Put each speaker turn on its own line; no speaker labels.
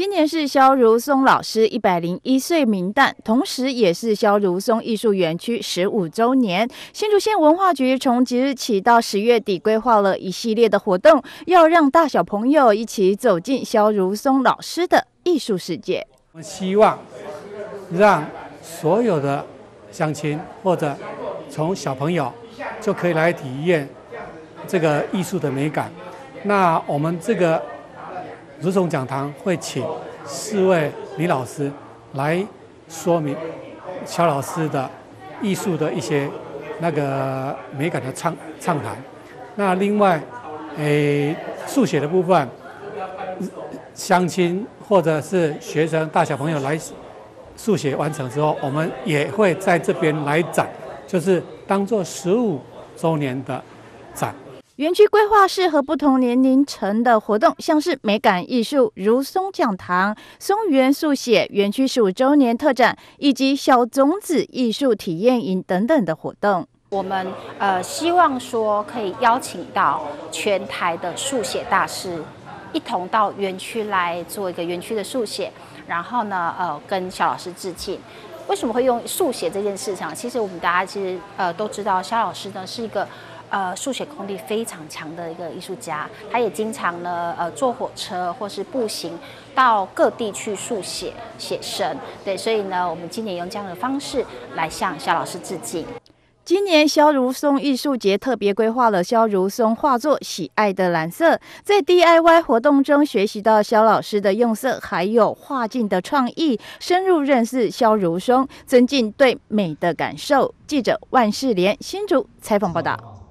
今年是萧如松老师101岁冥诞，同时也是萧如松艺术园区15周年。新竹县文化局从即日起到10月底规划了一系列的活动，要让大小朋友一起走进萧如松老师的艺术世界。
我们希望让所有的乡亲或者从小朋友就可以来体验这个艺术的美感。那我们这个如松讲堂会请4位李老师来说明萧老师的艺术的一些那个美感的畅谈。那另外，速写的部分，乡亲或者是学生大小朋友来速写完成之后，我们也会在这边来展，就是当作15周年的展。
园区规划适合不同年龄层的活动，像是美感艺术、如松讲堂、松原速写、园区15周年特展，以及小种子艺术体验营等等的活动。
我们希望说可以邀请到全台的速写大师一同到园区来做一个园区的速写，然后呢跟萧老师致敬。为什么会用速写这件事情？其实我们大家都知道，萧老师呢是一个速写功力非常强的一个艺术家，他也经常呢坐火车或是步行到各地去速写写生。对，所以呢我们今年用这样的方式来向萧老师致敬。
今年萧如松艺术节特别规划了萧如松画作《喜爱的蓝色》，在 DIY 活动中学习到萧老师的用色，还有画境的创意，深入认识萧如松，增进对美的感受。记者万世莲新竹采访报道。